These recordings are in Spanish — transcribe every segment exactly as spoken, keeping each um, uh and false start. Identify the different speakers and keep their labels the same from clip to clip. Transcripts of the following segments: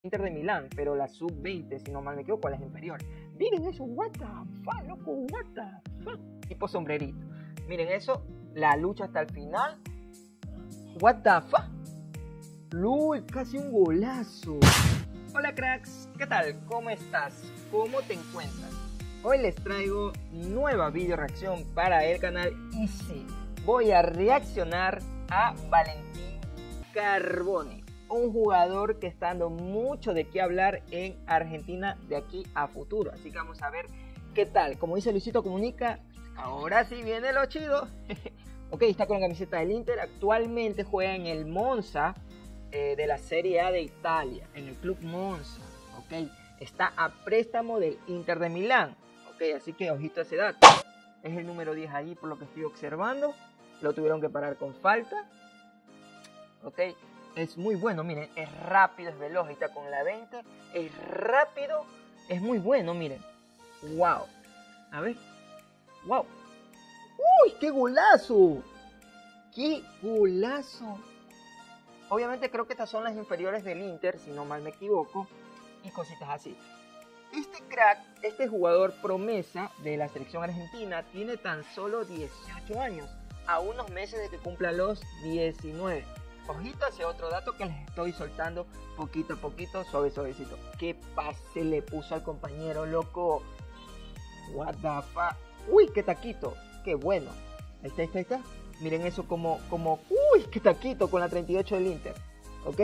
Speaker 1: Inter de Milán, pero la sub veinte, si no mal me equivoco, las inferiores. Miren eso, what the fuck, loco, what the fuck. Tipo sombrerito. Miren eso, la lucha hasta el final. What the fuck. Lul, casi un golazo. Hola cracks, ¿qué tal? ¿Cómo estás? ¿Cómo te encuentras? Hoy les traigo nueva video reacción para el canal y sí, voy a reaccionar a Valentín Carboni, un jugador que está dando mucho de qué hablar en Argentina de aquí a futuro. Así que vamos a ver qué tal. Como dice Luisito Comunica, ahora sí viene lo chido. Ok, está con la camiseta del Inter. Actualmente juega en el Monza eh, de la Serie A de Italia, en el Club Monza. Ok, está a préstamo del Inter de Milán. Ok, así que ojito a ese dato. Es el número diez ahí por lo que estoy observando. Lo tuvieron que parar con falta. Ok, es muy bueno, miren, es rápido, es veloz, ahí está con la veinte, es rápido, es muy bueno, miren. Wow, a ver, wow, uy, qué golazo, qué golazo. Obviamente creo que estas son las inferiores del Inter, si no mal me equivoco, y cositas así. Este crack, este jugador promesa de la selección argentina, tiene tan solo dieciocho años, a unos meses de que cumpla los diecinueve. Ojito hacia otro dato que les estoy soltando poquito a poquito, suave suavecito. ¿Qué pase le puso al compañero, loco? What the fuck. Uy, qué taquito, qué bueno. Ahí está, ahí está, ahí está. Miren eso como, como, uy, qué taquito con la treinta y ocho del Inter. Ok.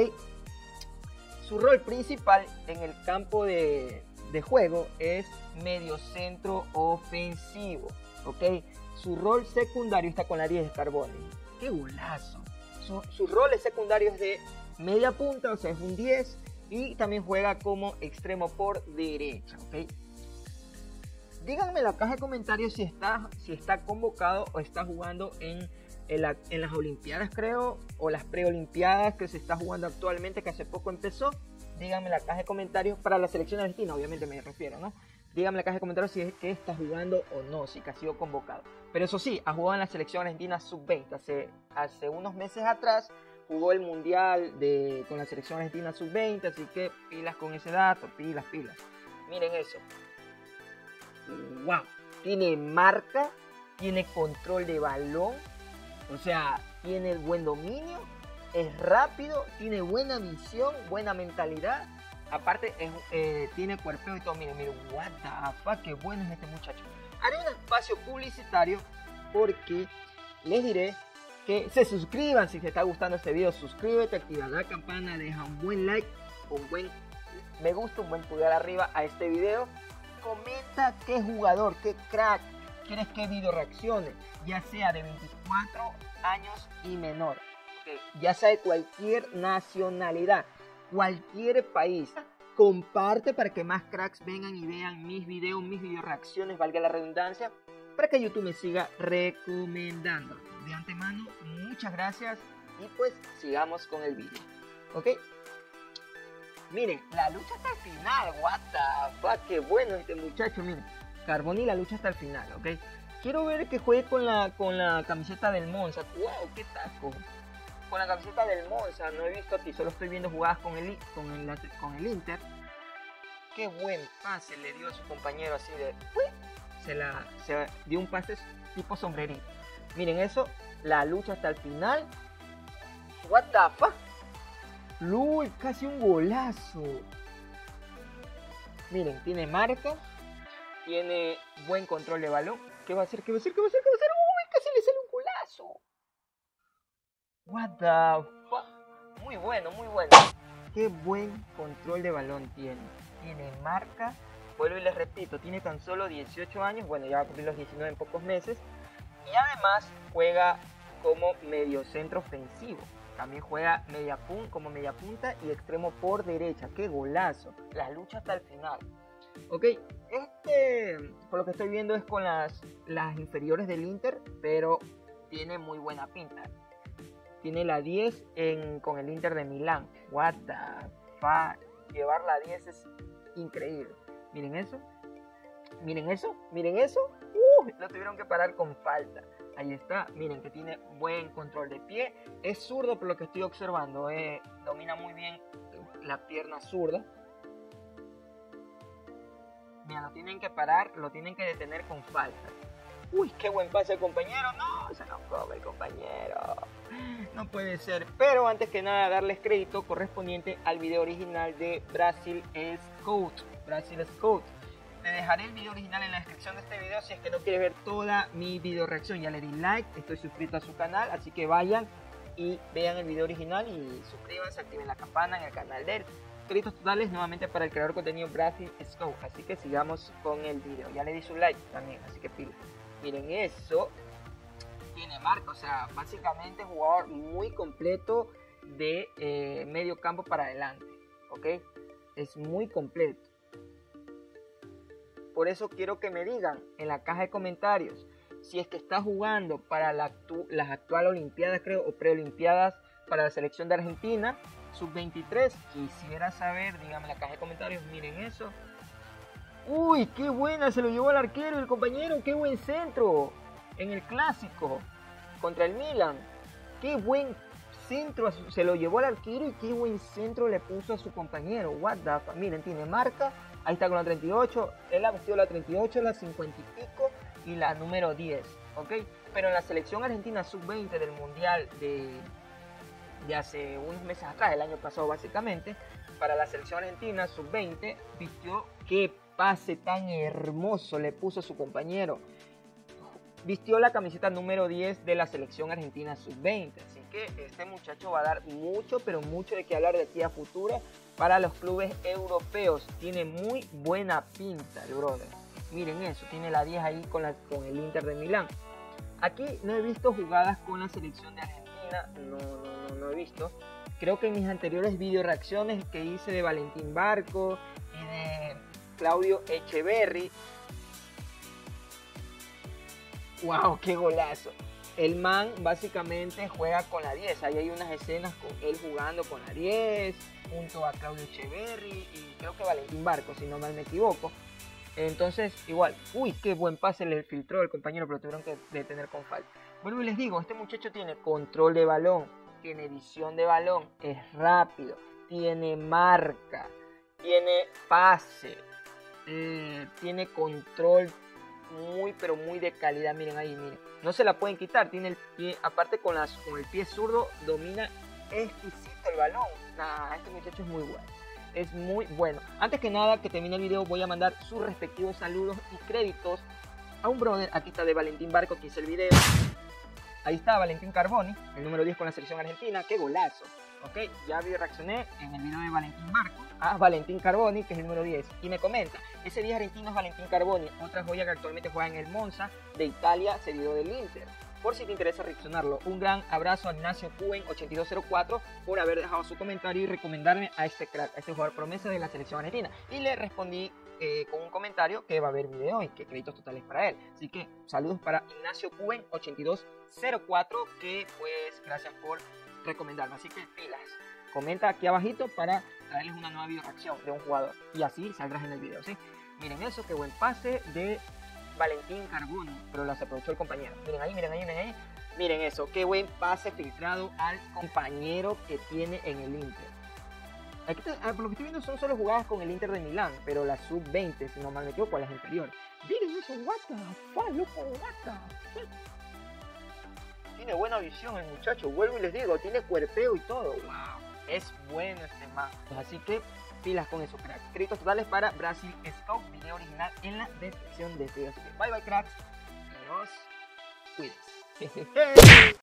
Speaker 1: Su rol principal en el campo de, de juego es mediocentro ofensivo. Ok. Su rol secundario está con la diez de Carboni. Qué golazo. Su, sus roles secundarios de media punta, o sea, es un diez, y también juega como extremo por derecha, ¿ok? Díganme en la caja de comentarios si está, si está convocado o está jugando en, en, la, en las Olimpiadas, creo, o las preolimpiadas que se está jugando actualmente, que hace poco empezó. Díganme en la caja de comentarios para la selección argentina, obviamente me refiero, ¿no? Díganme en la caja de comentarios si es que está jugando o no, si que ha sido convocado. Pero eso sí, ha jugado en la selección argentina sub veinte. Hace, hace unos meses atrás jugó el mundial de, con la selección argentina sub veinte. Así que pilas con ese dato, pilas, pilas. Miren eso. ¡Wow! Tiene marca, tiene control de balón. O sea, tiene buen dominio, es rápido, tiene buena visión, buena mentalidad. Aparte, es, eh, tiene cuerpeo y todo. Miren, miren, what the fuck, qué bueno es este muchacho. Haré un espacio publicitario porque les diré que se suscriban. Si te está gustando este video, suscríbete, activa la campana, deja un buen like, un buen me gusta, un buen pulgar arriba a este video. Comenta qué jugador, qué crack quieres que video reaccione, ya sea de veinticuatro años y menor, okay, ya sea de cualquier nacionalidad, cualquier país. Comparte para que más cracks vengan y vean mis videos, mis video reacciones, valga la redundancia, para que YouTube me siga recomendando. De antemano, muchas gracias y pues sigamos con el video. Ok, miren, la lucha hasta el final. What the fuck, qué bueno este muchacho. Miren, Carboni, la lucha hasta el final. Ok, quiero ver que juegue con la, con la camiseta del Monza. Wow, qué taco. Con la camiseta del Monza, no he visto aquí, solo estoy viendo jugadas con el, con el, con el Inter. Qué buen pase le dio a su compañero así de... ¡Uy! Se, la, se dio un pase tipo sombrerito. Miren eso, la lucha hasta el final. What the fuck. Lul, casi un golazo. Miren, tiene marca, tiene buen control de balón. ¿Qué va a hacer? ¿Qué va a hacer? ¿Qué va a hacer? ¿Qué va a hacer? ¡Uy! Casi le sale un golazo. What the fuck. Muy bueno, muy bueno. Qué buen control de balón tiene. Tiene marca. Vuelvo y les repito, tiene tan solo dieciocho años. Bueno, ya va a cumplir los diecinueve en pocos meses. Y además juega como mediocentro ofensivo. También juega media punta, como media punta y extremo por derecha. ¡Qué golazo! La lucha hasta el final. Ok, este, por lo que estoy viendo, es con las, las inferiores del Inter, pero tiene muy buena pinta. Tiene la diez en, con el Inter de Milán. What the fuck. Llevar la diez es increíble. Miren eso. Miren eso. Miren eso. Uh, lo tuvieron que parar con falta. Ahí está. Miren que tiene buen control de pie. Es zurdo por lo que estoy observando. Eh, domina muy bien la pierna zurda. Mira, lo tienen que parar, lo tienen que detener con falta. Uy, qué buen pase el compañero. No, se nos come el compañero. No puede ser. Pero antes que nada, darles crédito correspondiente al video original de Brasil Scout. Brasil Scout. Te dejaré el video original en la descripción de este video si es que no quieres ver toda mi video reacción. Ya le di like, estoy suscrito a su canal, así que vayan y vean el video original y suscríbanse, activen la campana en el canal de él. Créditos totales nuevamente para el creador de contenido Brasil Scout. Así que sigamos con el video. Ya le di su like también, así que pila. Miren eso, tiene marca, o sea, básicamente jugador muy completo de eh, medio campo para adelante, ¿ok? Es muy completo. Por eso quiero que me digan en la caja de comentarios si es que está jugando para la actu las actuales Olimpiadas, creo, o preolimpiadas para la selección de Argentina, sub veintitrés. Quisiera saber, díganme en la caja de comentarios, miren eso. Uy, qué buena, se lo llevó al arquero el compañero, qué buen centro en el clásico contra el Milan. Qué buen centro, se lo llevó al arquero y qué buen centro le puso a su compañero. What the fuck, miren, tiene marca, ahí está con la treinta y ocho, él ha vestido la treinta y ocho, la cincuenta y pico y la número diez, ¿ok? Pero en la selección argentina sub veinte del mundial de, de hace unos meses atrás, el año pasado básicamente, para la selección argentina sub veinte, vistió qué pase tan hermoso le puso a su compañero. Vistió la camiseta número diez de la selección argentina sub veinte. Así que este muchacho va a dar mucho, pero mucho de qué hablar de aquí a futuro para los clubes europeos. Tiene muy buena pinta el brother. Miren eso, tiene la diez ahí con, la, con el Inter de Milán. Aquí no he visto jugadas con la selección de Argentina. No, no, no, no he visto. Creo que en mis anteriores video reacciones que hice de Valentín Barco y de Claudio Echeverri. ¡Wow! ¡Qué golazo! El man básicamente juega con la diez. Ahí hay unas escenas con él jugando con la diez, junto a Claudio Echeverri y creo que Valentín Barco, si no mal me equivoco. Entonces, igual, uy, qué buen pase le filtró el compañero, pero tuvieron que detener con falta. Bueno, y les digo, este muchacho tiene control de balón, tiene visión de balón, es rápido, tiene marca, tiene pase. Eh, tiene control muy pero muy de calidad. Miren ahí, miren, no se la pueden quitar. Tiene el pie, aparte con, las, con el pie zurdo, domina exquisito el balón. Nah, este muchacho es muy bueno, es muy bueno. Antes que nada, que termine el video, voy a mandar sus respectivos saludos y créditos a un brother. Aquí está de Valentín Barco, que hizo el video. Ahí está Valentín Carboni, el número diez con la selección argentina. ¡Qué golazo! Ok, ya vi, reaccioné en el video de Valentín Barco a Valentín Carboni, que es el número diez, y me comenta, ese diez argentino es Valentín Carboni, otra joya que actualmente juega en el Monza de Italia, seguido del Inter, por si te interesa reaccionarlo. Un gran abrazo a Ignacio Cuen ochenta y dos cero cuatro por haber dejado su comentario y recomendarme a este crack, a este jugador promesa de la selección argentina, y le respondí eh, con un comentario que va a haber video y que créditos totales para él. Así que saludos para Ignacio Cuen ochenta y dos cero cuatro, que pues gracias por recomendarme. Así que pilas, comenta aquí abajito para traerles una nueva video reacción de un jugador y así saldrás en el video, ¿sí? Miren eso, qué buen pase de Valentín Carboni, pero las aprovechó el compañero. Miren ahí, miren ahí, miren ahí. Miren eso, qué buen pase filtrado al compañero que tiene en el Inter. Aquí te, por lo que estoy viendo son solo jugadas con el Inter de Milán, pero la sub veinte, si no mal me equivoco, las anteriores. Miren eso, what the fuck, loco, what the fuck. Tiene buena visión el muchacho, vuelvo y les digo, tiene cuerpeo y todo. Wow, es bueno este man. Así que pilas con eso, cracks. Créditos totales para Brasil Scout, video original en la descripción de este video. Así que bye bye, cracks. Adiós, cuídense.